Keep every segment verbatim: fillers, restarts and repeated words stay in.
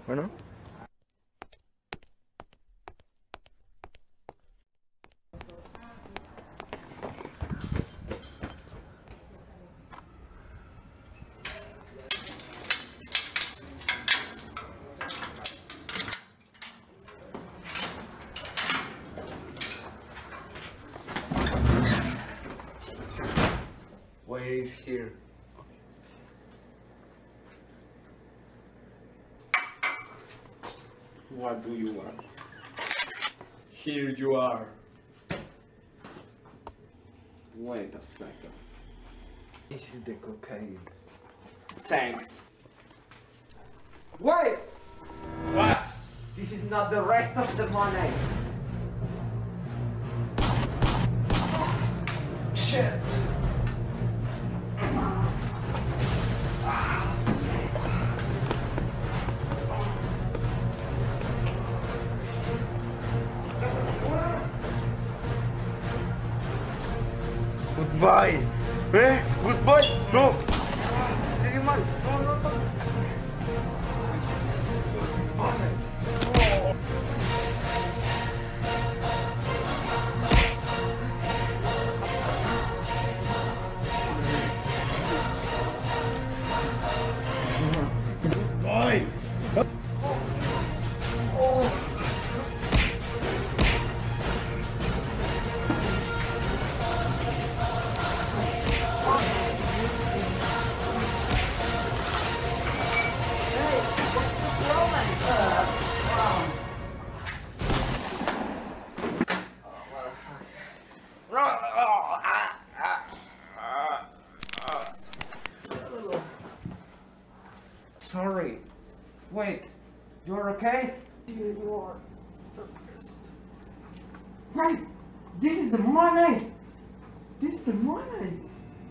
Bueno. Where is here? What do you want? Here you are. Wait a second. This is the cocaine. Thanks. Wait! What? This is not the rest of the money. Shit. Goodbye! Eh? Goodbye! No! Hindi man! No, no, no! Goodbye! Sorry. Wait. You're okay? Yeah, you are. Right. This is the money. This is the money.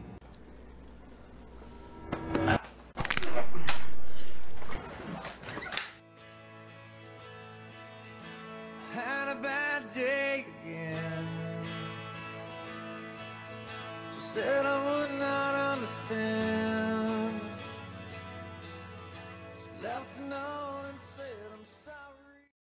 Had a bad day again. She said I would not understand. She left a note.